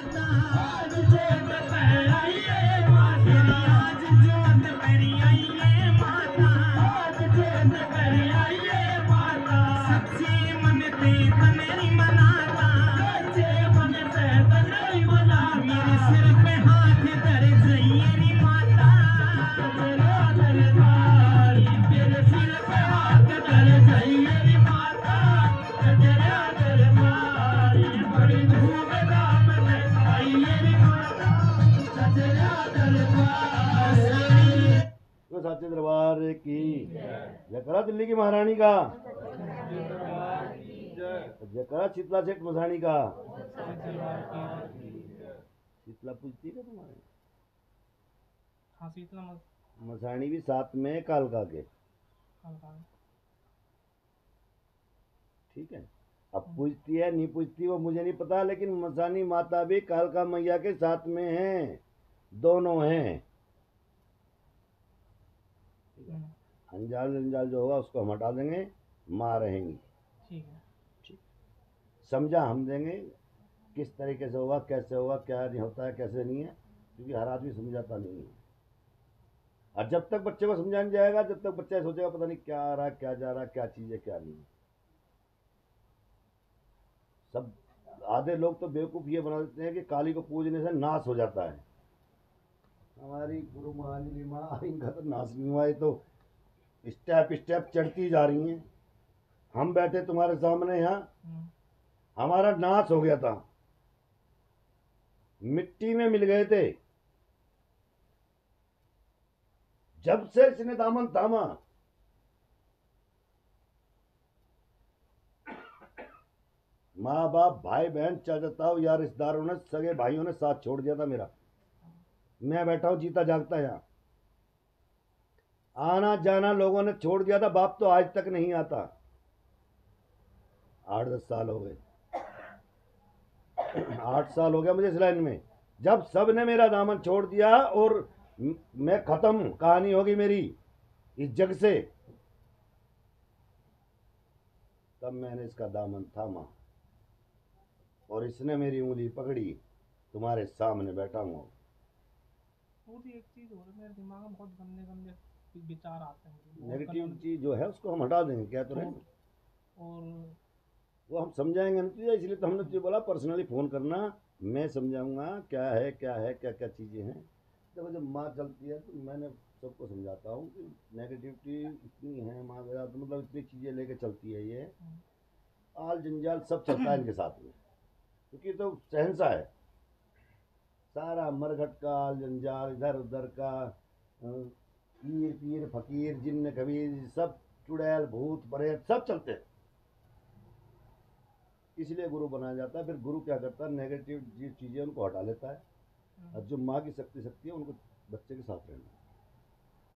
साचे दरबार की जयकारा दिल्ली की महारानी का, जयकारा शीतला सेठ मसानी का। शीतला पूछती है तुम्हारे? हाँ शीतला मसानी भी साथ में कालका के। ठीक है, अब पूछती है नहीं पूछती वो मुझे नहीं पता, लेकिन मसानी माता भी कालका मैया के साथ में हैं, दोनों हैं। अंजाल जंजाल जो होगा उसको हम हटा देंगे, माँ रहेंगी। ठीक है, ठीक, समझा हम देंगे किस तरीके से होगा, कैसे होगा, क्या नहीं होता है, कैसे नहीं है, क्योंकि हर आदमी समझाता नहीं है। और जब तक बच्चे को समझा नहीं जाएगा, जब तक बच्चा सोचेगा पता नहीं क्या आ रहा, क्या जा रहा, क्या चीज़ है क्या नहीं। सब आधे लोग तो बेवकूफ़ ये बना देते हैं कि काली को पूजने से नाश हो जाता है। हमारी गुरु महाजनी माँ, इनका तो नाश नहीं हुआ, ये तो स्टेप स्टेप चढ़ती जा रही हैं। हम बैठे तुम्हारे सामने यहाँ, हमारा नाश हो गया था, मिट्टी में मिल गए थे। जब से इसने दामन थामा, माँ बाप भाई बहन चाचा ताऊ यार रिश्तेदारों ने सगे भाइयों ने साथ छोड़ दिया था मेरा। मैं बैठा हूं जीता जागता यहाँ, आना जाना लोगों ने छोड़ दिया था। बाप तो आज तक नहीं आता, 8-10 साल हो गए, 8 साल हो गया मुझे इस लाइन में। जब सब ने मेरा दामन छोड़ दिया और मैं खत्म, कहानी होगी मेरी इस जग से, तब मैंने इसका दामन थामा और इसने मेरी उंगली पकड़ी। तुम्हारे सामने बैठा हूँ। वो भी एक चीज हो रही है, मेरे दिमाग में बहुत गंदे गंदे विचार आते हैं। नेगेटिव चीज जो है उसको हम हटा देंगे, क्या तो रहे, और वो हम समझाएंगे ना तुझे। इसलिए तो हमने तुझे बोला पर्सनली फ़ोन करना, मैं समझाऊंगा क्या है क्या है, क्या क्या चीज़ें हैं। देखो जब माँ चलती है तो मैंने सबको समझाता हूँ कि नेगेटिविटी इतनी है माँ मेरा, तो मतलब इतनी चीज़ें लेके चलती है ये, आल जंजाल सब चलता है इनके साथ में, क्योंकि तो शहंशाह है। सारा मरघट का आल जंजाल, इधर उधर का, पीर पीर फकीर जिन्न कबीर, सब चुड़ैल भूत प्रेत सब चलते हैं। इसलिए गुरु बनाया जाता है। फिर गुरु क्या करता है, नेगेटिव चीज़ें उनको हटा लेता है, और जो माँ की शक्ति है उनको बच्चे के साथ रहना है।